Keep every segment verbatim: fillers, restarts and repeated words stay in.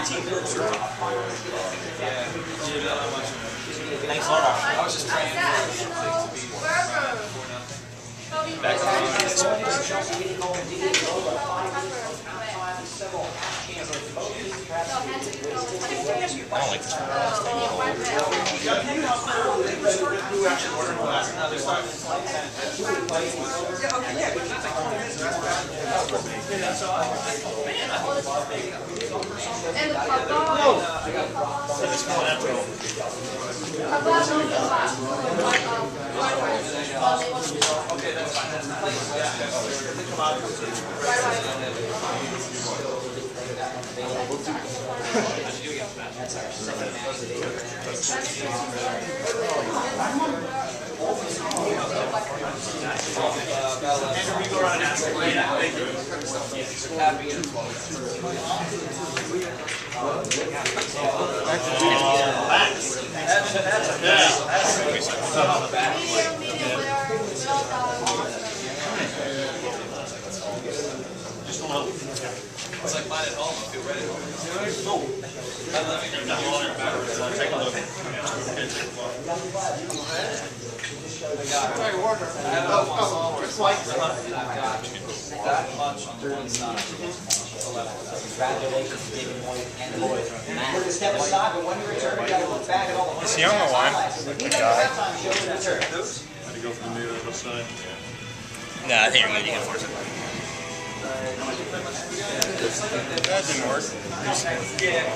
Thanks a lot. I was just praying for things to be back on the I don't like this one. okay, that's fine. That's our second match. Andrew, we go around and ask them right now. Thank you. Happy as well. It's like mine at home. I feel ready. No. I love it. Take a look. I got it. I have a it's like that much on the one side. Congratulations to David Moy and the boys. We're going to step aside, but when you return, we got to look back at all the It's the younger one. Look at that. Had to go from the near other side. No, I think you're good. You can force it. That didn't work. Yeah.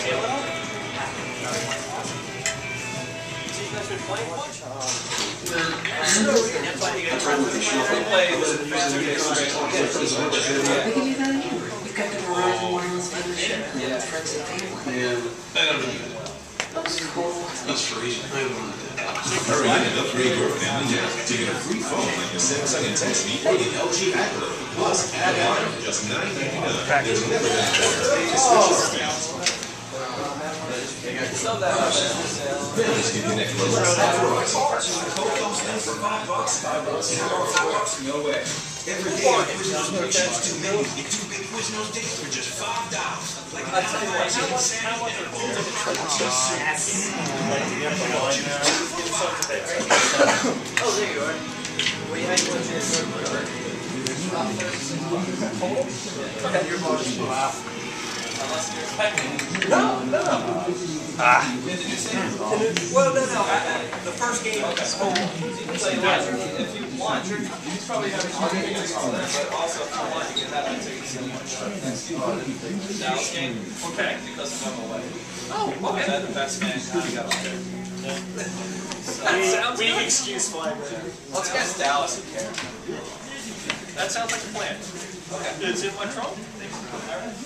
We've got the Verizon wireless membership and friends and family. That's free. Hurry in and upgrade your family now to get a free phone like the Samsung Intensity or the L G Acro. Plus, add on for just nine ninety-nine. There's never been a better day to switch your phones. Families can connect with us at Verizon. Code comes in for five bucks. Five bucks. Five bucks. No way. Every day, our Quiznos will recharge two million. Get two big Quiznos days for just five dollars. Like I tell you what, how much? How much? Oh, there you are. Wait, how you want to okay, your boss. Wow. Unless you're expecting. No, no. Ah. Well, no, no. The first game of the school, you can play live. If you want, he's probably having two tickets on that, but also if you want, you can have the tickets in the Dallas game. Okay. Because I'm away. Oh, okay. That's the best man I got on there. That sounds weak excuse flag there. Well, it's against Dallas. Who cares? That sounds like a plan. Okay. It's in my trunk. All right.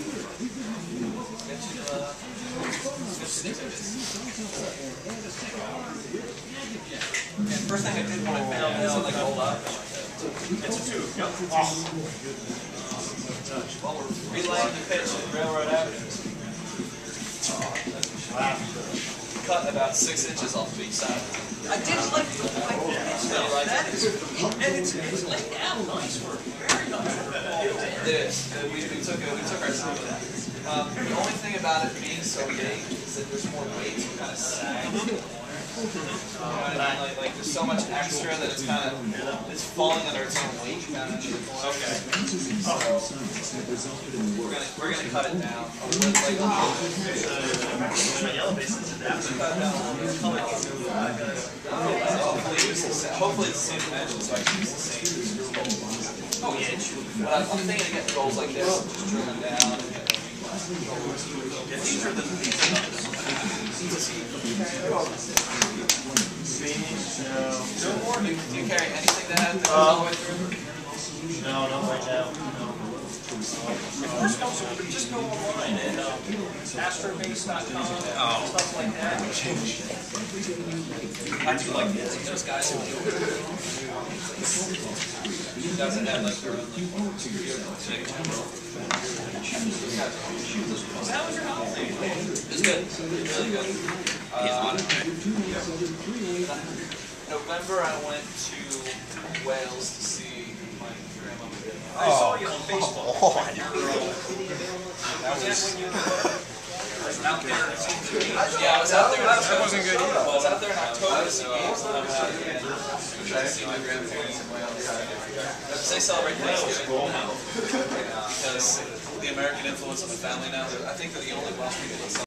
And first thing I did when I found out, like, hold up. It's a tube. Yep. Oh. Well, we're relaying the pitch at Railroad Avenue. Wow. Cut about six inches off the each side. I did like the pitch though. That is, and it's it's laid out nice for very nice for ball. It is. We we took it. We took our time with that. Um, the only thing about it being so big is that there's more weight to kind of sag. You know what I mean? Like, like there's so much extra that it's kind of it's falling under its own weight. Kind of. Okay. So we're gonna we're gonna cut it down. Like, like, Yellow bases in that. cut it down. Hopefully it's the same. Hopefully it's the same dimension, so I can use the same screw holes. Oh yeah. But I'm, I'm thinking of getting rolls like this, just drill them down. These are the these are the no more. Do you carry anything that has to go all the way through? No, not right now. No. Just go, just go online and um, astrobase dot com and stuff like that. I do like this. Those guys who do it. You guys that have like their own like thing. So how was your holiday? It's good. Really good. Uh, November I went to Wales to see my grandmother. I saw you on Facebook. Oh, Was that when you out there. Yeah, I was out there. That wasn't good either. I was out there in October. So I was out there. See my grandparents. They celebrate Thanksgiving because the American influence of the family now. I think they're the only Welsh people that celebrate.